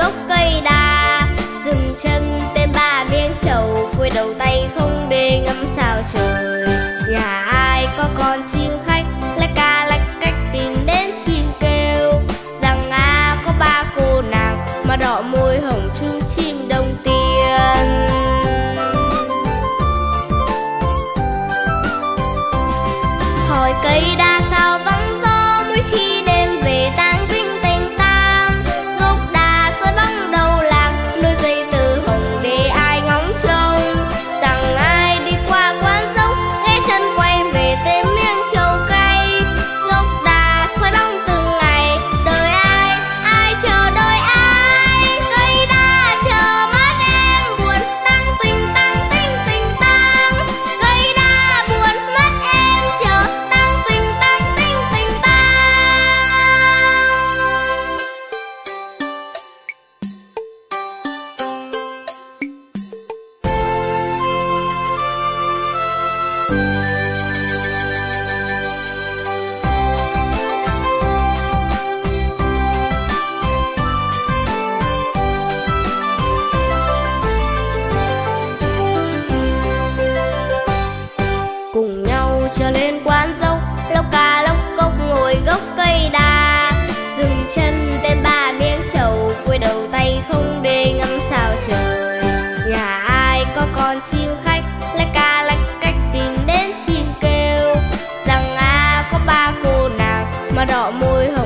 gốc cây đa. Dừng chân tên ba miếng trầu, cúi đầu tay không để ngắm sao trời. Nhà ai có con chim khách, lách ca lách cách tìm đến chim kêu. Rằng có ba cô nàng mà đỏ môi hồng chung chim đồng tiền. Hỏi cây đa sao vắng gió, mỗi khi đêm về tang dinh tình tang. Gốc đa soi bóng đầu làng, đôi dây từ hồng để ai ngóng trông. Rằng ai đi qua quán dốc, ghé chân quay về tìm miếng trầu cay. Gốc đa soi bóng từng ngày, đời ai, ai chờ đợi ai. Cây đa chờ mắt em buồn, tang tình tang tinh tình tang. Cây đa buồn mất em chờ, tang tình tang tinh tình tang. Cùng nhau trèo lên quán dốc, lóc ca lóc cốc ngồi gốc cây đa. Dừng chân tên ba miếng trầu, cúi đầu tay không để ngắm sao trời. Nhà ai có con chim khách, lách ca lách cách tìm đến chim kêu. Rằng có ba cô nàng mà đỏ môi hồng